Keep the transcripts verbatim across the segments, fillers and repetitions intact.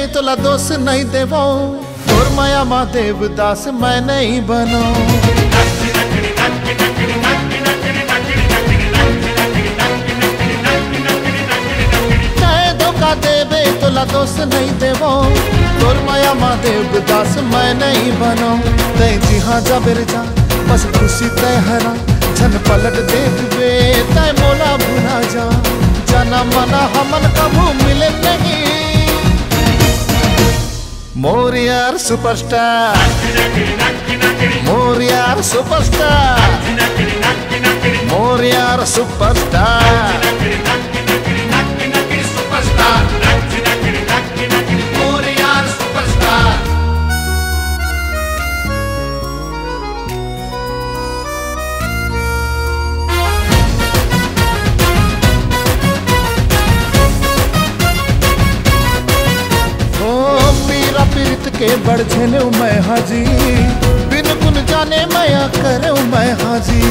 तोला दोष नहीं देवो, तोर माया माँ देवदास मैं नहीं बनो। तय धोखा देवे तोला दोष नहीं देवो, तोर माया माँ देवदास मैं नहीं बनो। तय जिहाँ जा बेर जा बस खुशी तय हरा, झन पलट देवे तय मोला भुला जा। जाना मना हमन कभू मिले नहीं, मोर यार सुपरस्टार, मोर यार सुपरस्टार, मोर यार सुपरस्टार, मोर यार सुपरस्टार। पीरित के बढ़ झेले मैं हाजी, बिन गुन जाने मैं करे मैं हाजी।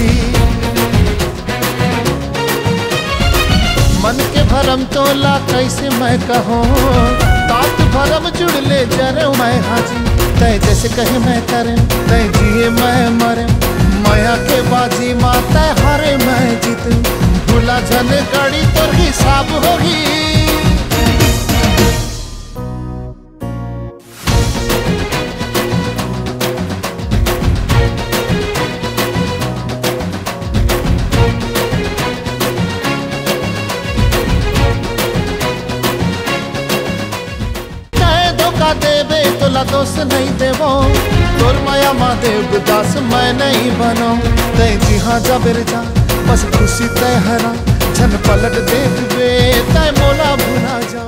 मन के भरम तोला कैसे मैं कहूँ, तात भरम जुड़ ले जरे मैं हाजी। तय जैसे कहे मैं करे, तय जिए मैं मरे, माया के बाजी माँ तय हारे मैं जीत। भूला झन गाड़ी तो हिसाब होगी, देवे तोला दोष नहीं देवो, तोर माया माँ देवदास मैं नहीं बनो। तय जिहाँ जा बेर जा बस खुशी तय हरा, झन पलट देवे तय मोला भुला जा।